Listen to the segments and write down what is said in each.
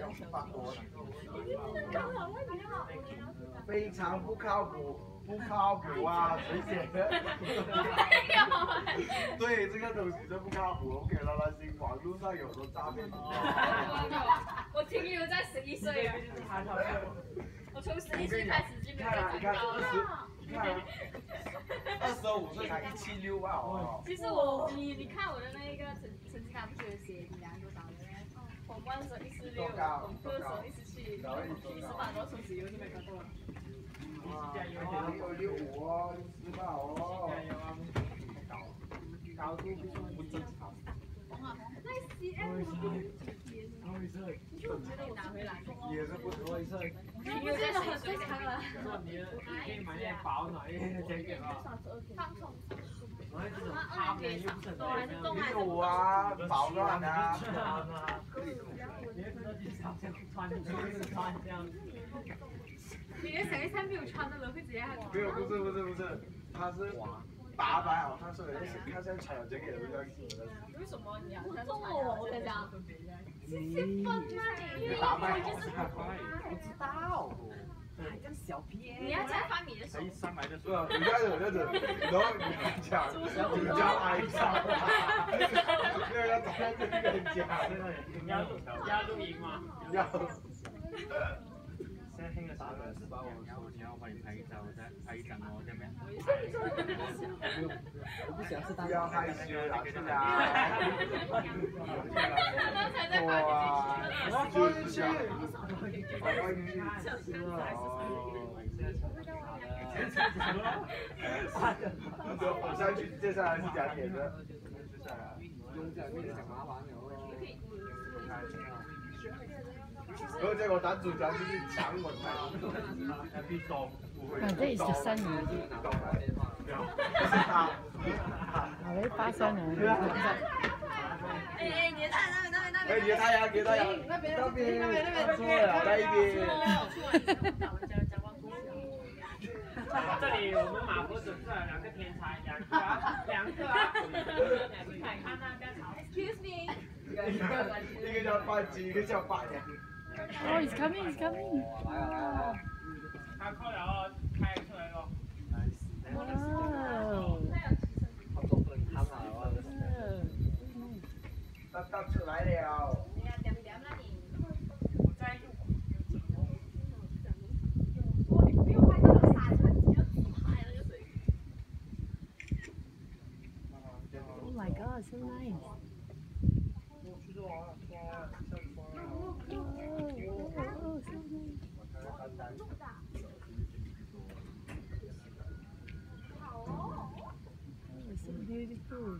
非常不靠谱，不靠谱啊！谁写的？对，这个东西是不靠谱。我给了他信，网络上有的诈骗。 我停留在11岁啊！我从11岁开始就没有长高了。 你看，25岁才176吧？哦。 其实你看我的那一个成绩单，不是有写你量多少的咩？ผม1的时候146，ผม2的时候147，然后148，然后从此以后就没高过了。 165哦，148哦。高度不正常。 那 CM 你就觉得我拿回来？ 也是不错， 我觉得很正常了。 你可以买点保暖一点的这个啊。 放松。 他们又不是 165啊，保暖啊。 你连上一餐没有穿的人会直接喊。 没有，不是，他是打扮好，他说看现在穿了这个也比较喜欢。 为什么你要穿？我跟你讲， 你打扮好是看快，不知道。 还跟小屁你要加翻你的手。 300的。 对啊，你这样子，然后你讲，你叫哀伤，那个要找到这个讲， 要录音吗？ 要。 现在听个啥的是把我说你要帮你拍一张，我再拍一张哦，这边。 我不想是不要害羞啦，是啦。 哇！ 我放进去。我上去，接下来是讲点的。 用这面讲麻烦了。 然后结果男主角就是抢我台， 反正也是3年。好嘞，83年。 哎，你的太阳，那边。 哎，你的太阳，那边，错了，那一边。 这里我们马佛准备了2个天才，2个啊，你看那边好。 Excuse me。 一个叫半斤，一个叫半两。 Oh, he's coming. 他靠了，开出来了。 他出来了。 Oh my God, so nice. So beautiful.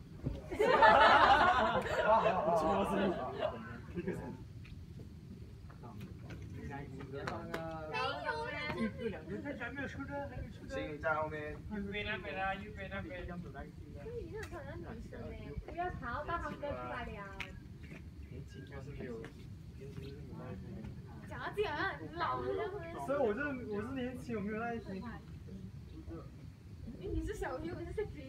行，你在后面。 右边那边啦，右边那边。 不要吵，大堂哥出来了。讲到这样老了。 所以我是年轻，我没有耐心。 你是小鱼，我是猪。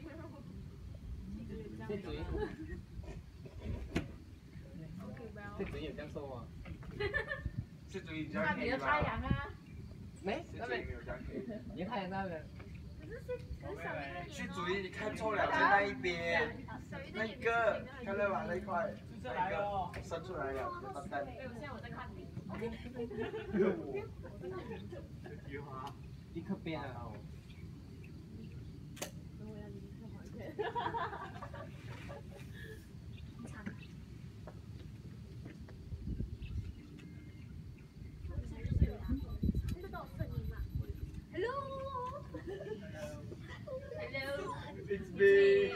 这嘴有这样说吗？ 是注意这样看你的太阳啊。 没，那边你的太阳那边。 去注意，你看错了，在那一边，那个看到吧那一块，那个伸出来了，蛋蛋。 现在我在看你。 立刻变了。 It's me。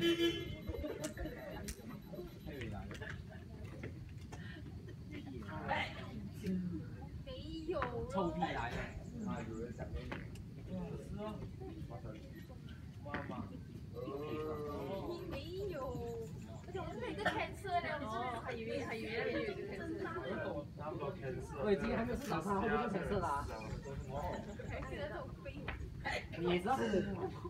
没有。 臭屁来了。 有人想念你。 你没有。而且我这里个 cancer 了哦，还以为那边有一个 cancer。 我已经还没有找他，会不会是cancer啦？你也知道是你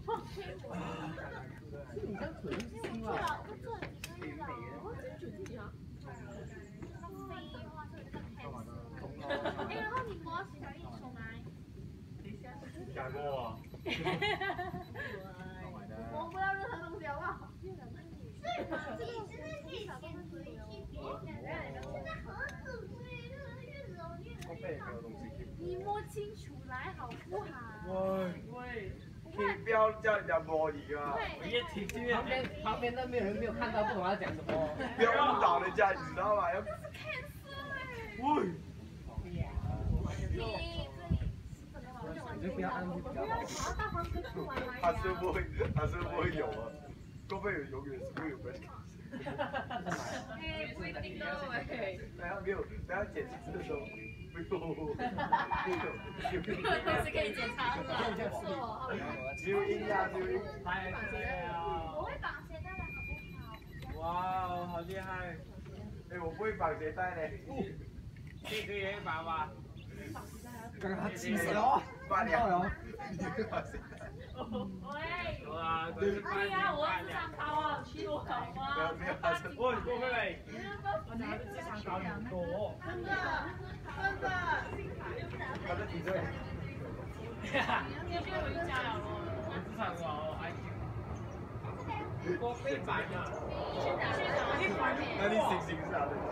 这样腿是新了。 然后你摸小一手来。 讲过啊。 摸不到任何东西好不好？是的，自己真的可以潜水去摸。现在盒子你摸清楚来好不好？ 喂，可以不要叫人家摸你啊！ 我越听就越旁边都没有人没有看到，不懂他讲什么。 不要误导人家，你知道吗？要。 这是 cancer 哎。 喂。 你就不要按比较好。 他是不会有啊，会不会有永远是会有分。 哎，不一定的哎。 等下没有，等下检查的时候没有， 都是可以检查的，不错。 没有音呀，没有音。 太对了。 我会绑鞋带的好不好？ 哇，好厉害！ 哎，我不会绑鞋带嘞。 这个也绑吧。 刚刚气死了， 罢了。 喂。 哇， 对呀，我智商高啊，欺我好吗？ 没有， 喂，郭妹妹，我拿的智商高很多。 真的。 他的体重。 你要不要回家了？ 我智商高，IQ。郭妹妹啊。 那你星星是他的家。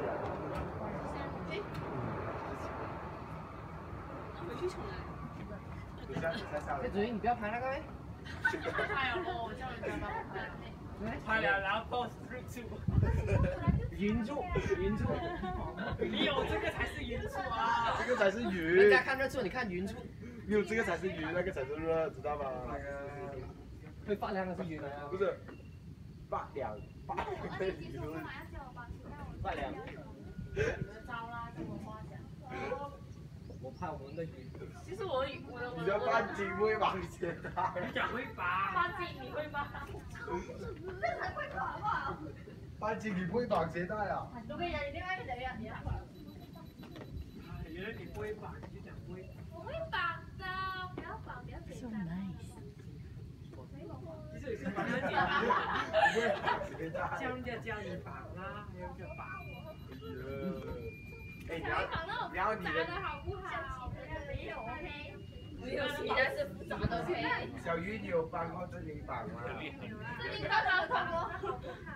回去重来。 这主意你不要拍那个呗。 拍了我叫人家帮我拍。 拍了，然后 post through to。 云柱。 你有这个才是云柱啊！ 这个才是云。 人家看日出，你看云柱。 没有这个才是云，那个才是热，知道吗？ 会发亮的是云啊。 不是，发亮。发亮。 糟啦，这么花奖。 我怕我们的云。 其实我的你的半斤会绑鞋带。 你讲会绑。 半斤你会绑？这才会绑好不好？ 半斤你不会绑鞋带啊？ 我跟你讲，你另外一个等一下， 原来你不会绑，你就讲会。 我会绑的，不要绑，不要紧 So nice. 其实也是绑很简单。 不会绑鞋带。 教人家教你绑啦，还要叫绑。 哎，你要你的好不好？没有 OK。没有，现在是复杂的 OK。 小鱼，你有绑过这里绑吗？ 这里刚刚通过，好不好？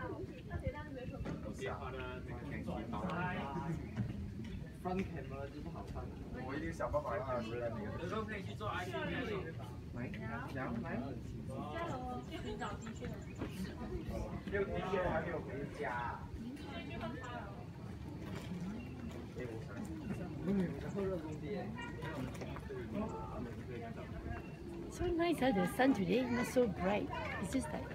变化的这个天气好。 front camera 就不好看。 我一定想办法让它回来那个。 有时候可以去做 IT 的。 来， 去找的确。 没有的确还没有回家。 So nice, huh? The sun today not so bright. It's just like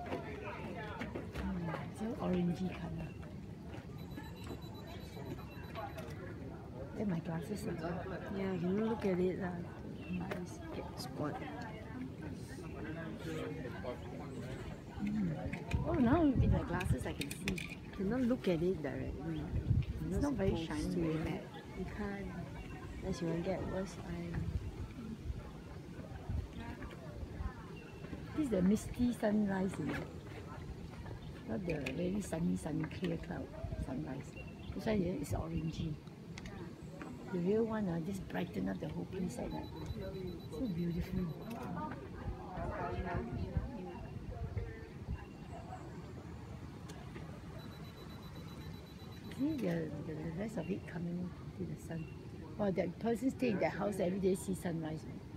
so orangey color. And my glasses are. Yeah, can you look at it? My eyes get spoiled. Oh, now with the glasses I can see. Cannot look at it directly. It's not very shiny. You can't. Unless you want to get worse eye. This is the misty sunrise, not the very sunny, clear cloud sunrise. This one here is orangey. The real one just brighten up the whole place like that. So beautiful. See the rest of it coming to the sun. Wow, that person stay in that house every day see sunrise.